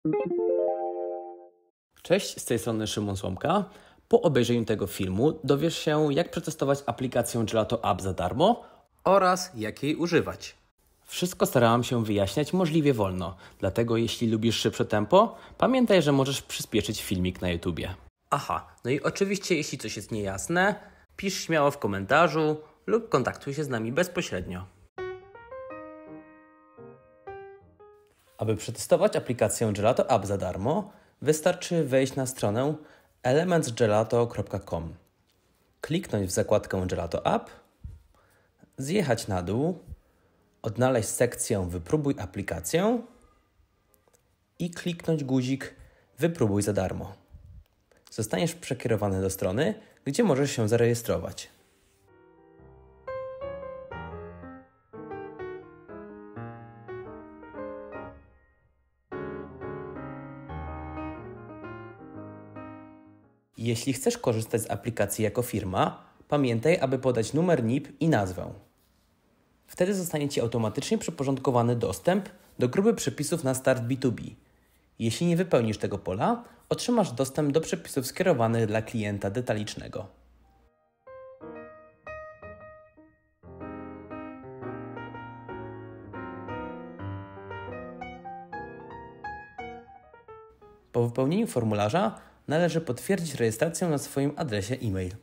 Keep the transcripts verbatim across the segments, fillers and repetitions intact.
Cześć, z tej strony Szymon Słomka. Po obejrzeniu tego filmu dowiesz się, jak przetestować aplikację Gelato App za darmo oraz jak jej używać. Wszystko starałam się wyjaśniać możliwie wolno, dlatego jeśli lubisz szybsze tempo, pamiętaj, że możesz przyspieszyć filmik na YouTubie. Aha, no i oczywiście jeśli coś jest niejasne, pisz śmiało w komentarzu lub kontaktuj się z nami bezpośrednio. Aby przetestować aplikację Gelato App za darmo, wystarczy wejść na stronę elements gelato kropka com, kliknąć w zakładkę Gelato App, zjechać na dół, odnaleźć sekcję Wypróbuj aplikację i kliknąć guzik Wypróbuj za darmo. Zostaniesz przekierowany do strony, gdzie możesz się zarejestrować. Jeśli chcesz korzystać z aplikacji jako firma, pamiętaj, aby podać numer N I P i nazwę. Wtedy zostanie Ci automatycznie przyporządkowany dostęp do grupy przepisów na start B dwa B. Jeśli nie wypełnisz tego pola, otrzymasz dostęp do przepisów skierowanych dla klienta detalicznego. Po wypełnieniu formularza należy potwierdzić rejestrację na swoim adresie e-mail.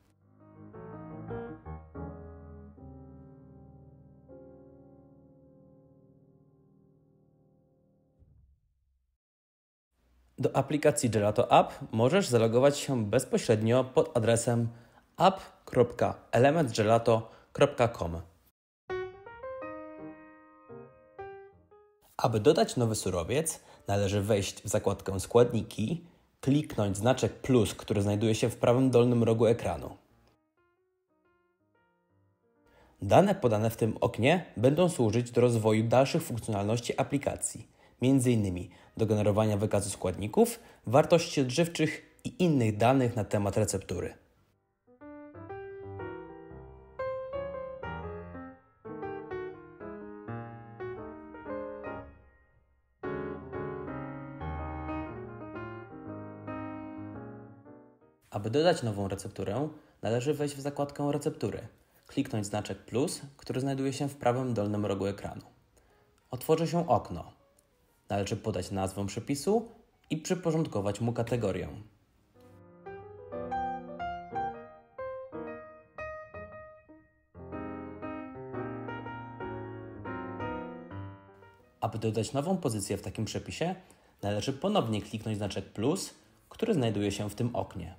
Do aplikacji Gelato App możesz zalogować się bezpośrednio pod adresem app kropka elements gelato kropka com. Aby dodać nowy surowiec, należy wejść w zakładkę Składniki, kliknąć znaczek plus, który znajduje się w prawym dolnym rogu ekranu. Dane podane w tym oknie będą służyć do rozwoju dalszych funkcjonalności aplikacji, między innymi do generowania wykazu składników, wartości odżywczych i innych danych na temat receptury. Aby dodać nową recepturę, należy wejść w zakładkę Receptury, kliknąć znaczek plus, który znajduje się w prawym dolnym rogu ekranu. Otworzy się okno. Należy podać nazwę przepisu i przyporządkować mu kategorię. Aby dodać nową pozycję w takim przepisie, należy ponownie kliknąć znaczek plus, który znajduje się w tym oknie.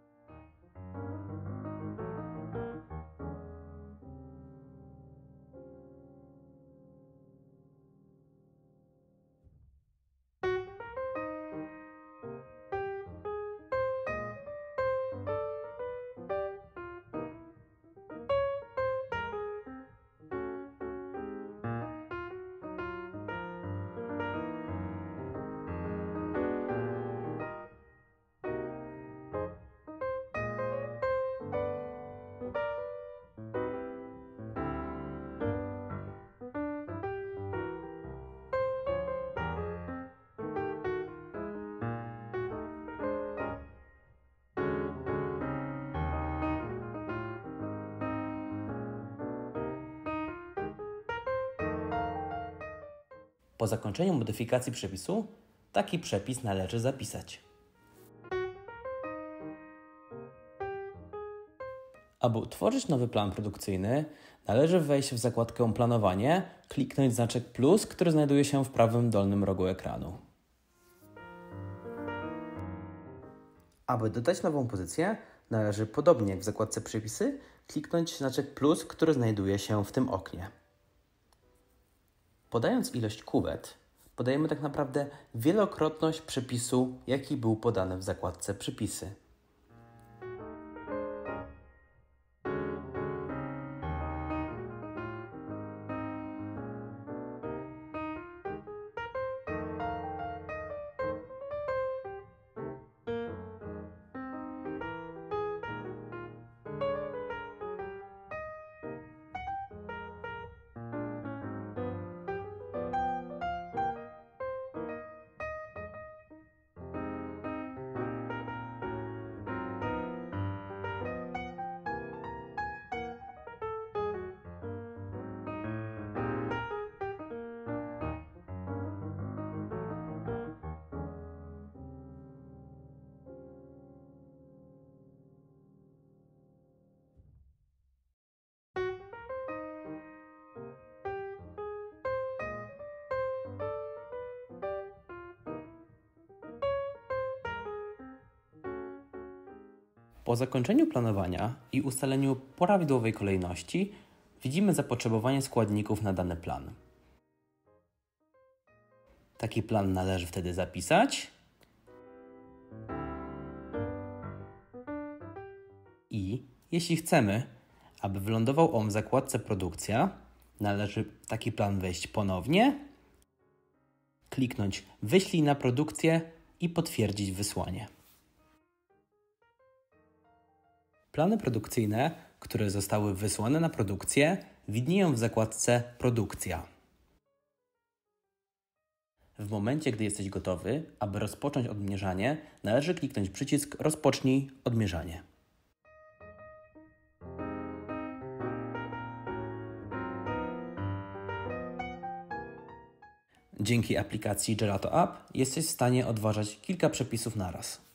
Po zakończeniu modyfikacji przepisu, taki przepis należy zapisać. Aby utworzyć nowy plan produkcyjny, należy wejść w zakładkę Planowanie, kliknąć znaczek plus, który znajduje się w prawym dolnym rogu ekranu. Aby dodać nową pozycję, należy podobnie jak w zakładce Przepisy, kliknąć znaczek plus, który znajduje się w tym oknie. Podając ilość kuwet, podajemy tak naprawdę wielokrotność przepisu, jaki był podany w zakładce Przepisy. Po zakończeniu planowania i ustaleniu prawidłowej kolejności widzimy zapotrzebowanie składników na dany plan. Taki plan należy wtedy zapisać i jeśli chcemy, aby wylądował on w zakładce Produkcja, należy taki plan wejść ponownie, kliknąć Wyślij na produkcję i potwierdzić wysłanie. Plany produkcyjne, które zostały wysłane na produkcję, widnieją w zakładce Produkcja. W momencie, gdy jesteś gotowy, aby rozpocząć odmierzanie, należy kliknąć przycisk Rozpocznij odmierzanie. Dzięki aplikacji Gelato App jesteś w stanie odtwarzać kilka przepisów naraz.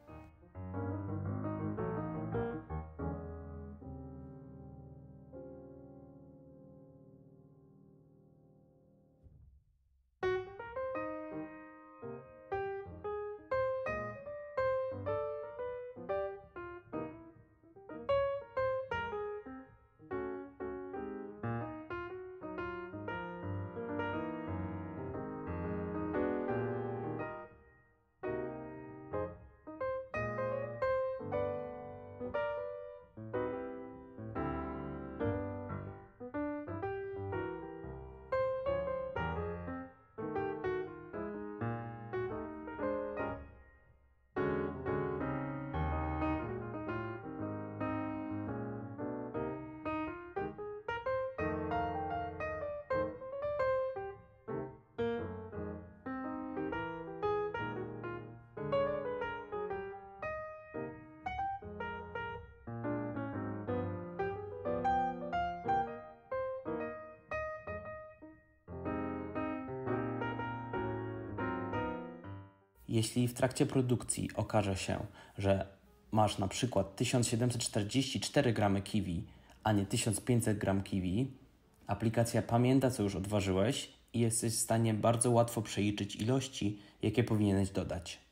Jeśli w trakcie produkcji okaże się, że masz na przykład tysiąc siedemset czterdzieści cztery gramy kiwi, a nie tysiąc pięćset gramów kiwi, aplikacja pamięta, co już odważyłeś i jesteś w stanie bardzo łatwo przeliczyć ilości, jakie powinieneś dodać.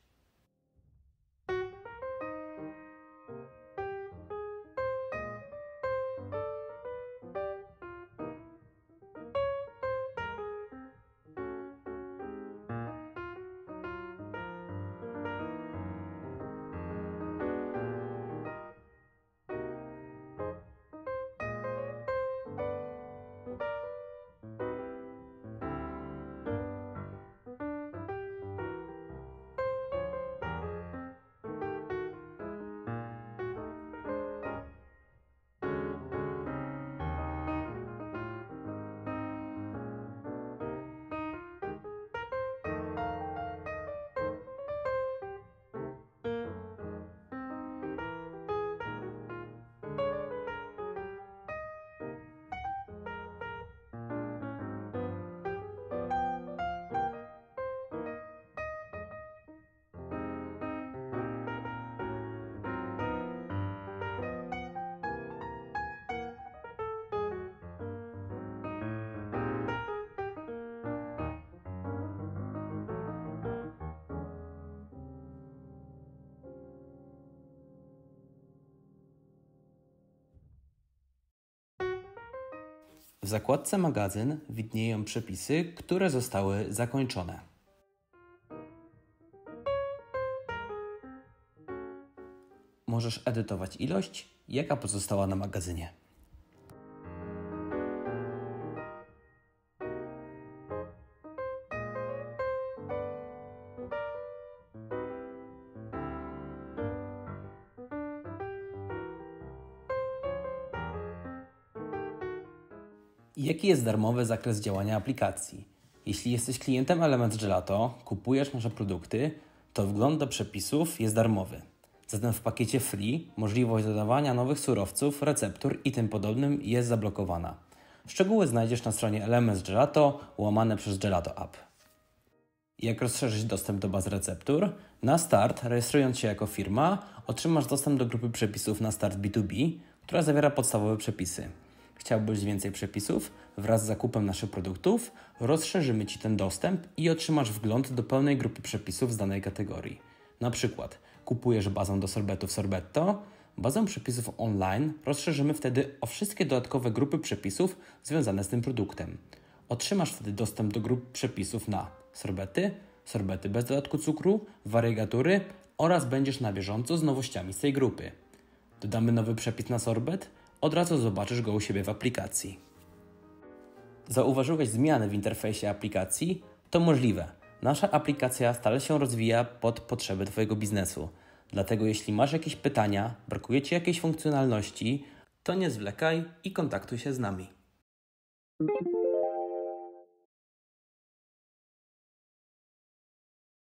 W zakładce Magazyn widnieją przepisy, które zostały zakończone. Możesz edytować ilość, jaka pozostała na magazynie. Jaki jest darmowy zakres działania aplikacji? Jeśli jesteś klientem Elements Gelato, kupujesz nasze produkty, to wgląd do przepisów jest darmowy. Zatem w pakiecie Free możliwość dodawania nowych surowców, receptur i tym podobnym jest zablokowana. Szczegóły znajdziesz na stronie Elements Gelato łamane przez Gelato App. Jak rozszerzyć dostęp do baz receptur? Na start, rejestrując się jako firma, otrzymasz dostęp do grupy przepisów na start B dwa B, która zawiera podstawowe przepisy. Chciałbyś więcej przepisów? Wraz z zakupem naszych produktów rozszerzymy Ci ten dostęp i otrzymasz wgląd do pełnej grupy przepisów z danej kategorii. Na przykład kupujesz bazę do sorbetów Sorbetto, Bazę przepisów online rozszerzymy wtedy o wszystkie dodatkowe grupy przepisów związane z tym produktem. Otrzymasz wtedy dostęp do grup przepisów na sorbety, sorbety bez dodatku cukru, wariegatury oraz będziesz na bieżąco z nowościami z tej grupy. Dodamy nowy przepis na sorbet, od razu zobaczysz go u siebie w aplikacji. Zauważyłeś zmiany w interfejsie aplikacji? To możliwe. Nasza aplikacja stale się rozwija pod potrzeby Twojego biznesu. Dlatego jeśli masz jakieś pytania, brakuje Ci jakiejś funkcjonalności, to nie zwlekaj i kontaktuj się z nami.